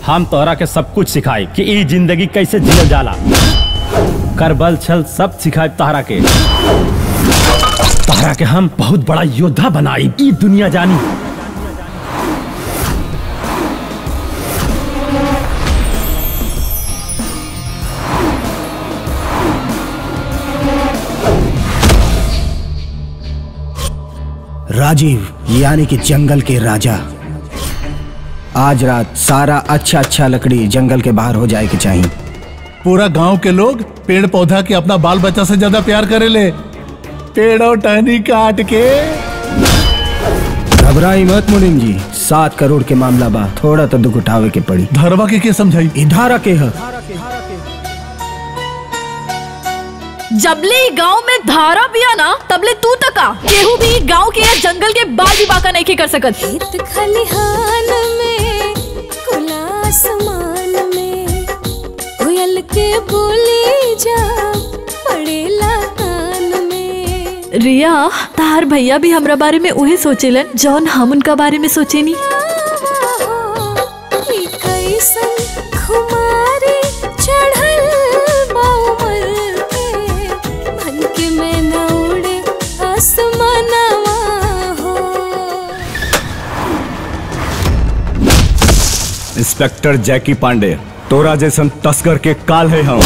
हम तोहरा के सब कुछ सिखाई कि ई जिंदगी कैसे जियल जाला। करबल छल सब सिखाई तोहरा के। तोहरा के हम बहुत बड़ा योद्धा बनाई, ई दुनिया जानी। राजीव यानी कि जंगल के राजा, आज रात सारा अच्छा लकड़ी जंगल के बाहर हो जाए के चाहिए। पूरा गांव के लोग पेड़ पौधा के अपना बाल बच्चा से ज्यादा प्यार करेले। पेड़ और टहनी काट के। घबराई मत मुनीम जी, 7 करोड़ के मामला बा, थोड़ा तो दुख उठावे के पड़ी। धरवा के समझाई? धारा के है। जबले गांव में धारा बिया ना तबले तू तका केहू भी गांव के या जंगल के बाल भी बाका नहीं कर सकत। खेत खलिहान में खुला आसमान में कोयल के बोली जा पड़ेला कान में। रिया तार भैया भी हमरा बारे में उहे सोचेलन जौन हम उनका बारे में सोचेनी। इंस्पेक्टर जैकी पांडे, तोरा जैसन तस्कर के काल है हम,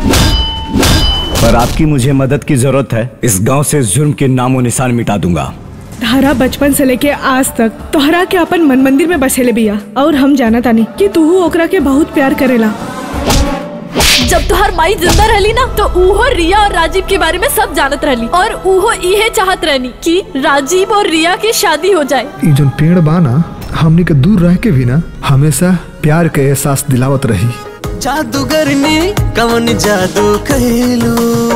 पर आपकी मुझे मदद की जरूरत है। इस गांव से जुर्म के नामो निशान मिटा दूंगा। धारा बचपन से लेके आज तक तोहरा के अपन मन मंदिर में बसेले बिया और हम जाना तानी कि तू ओकरा के बहुत प्यार करेला। जब तोहर माई जिंदा रहली ना तो उहो रिया और राजीव के बारे में सब जानत रहली और उहो इहे चाहत रहनी कि राजीव और रिया की शादी हो जाए। ई जोन पेड़ बाना हमनी के दूर रह के भी ना हमेशा प्यार के एहसास दिलावत रही। जादूगरनी कवन जादू कहलू,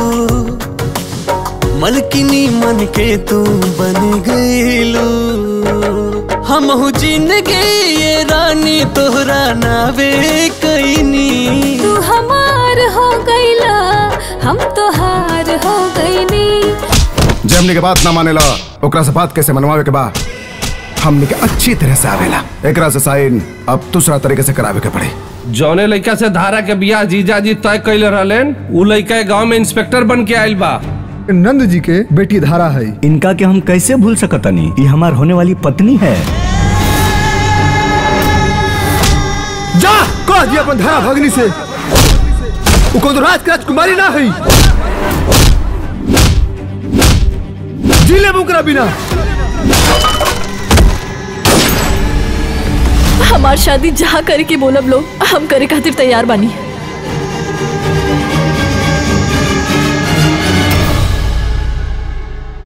मलकिनी मन के तू बन गईलू। हमहु जिंदगी ये रानी तोहरा नावे कईनी। तू हमार हो गईला हम तोहार हो गईनी। जमने के बात ना मानेला ओकरा से बात कैसे मनवावे के बा हमने के अच्छी तरह से आवेला। एकरा से साइन अब दूसरा तरीके से करावे के पड़े। जौने लड़का से धारा के बियाह जीजा जी तय कैले रहलेन उ लड़का गांव में इंस्पेक्टर बन के आइल बा। नंद जी के बेटी धारा है। इनका के हम कैसे भूल सकतनी, ये हमार होने वाली पत्नी है। जा कह दिया अपन धारा भगनी से उको तो राजकुमारी ना है। जिले मुकरा बिना हमार शादी जहाँ करे के बोलब लोग हम करे खातिर तैयार बानी।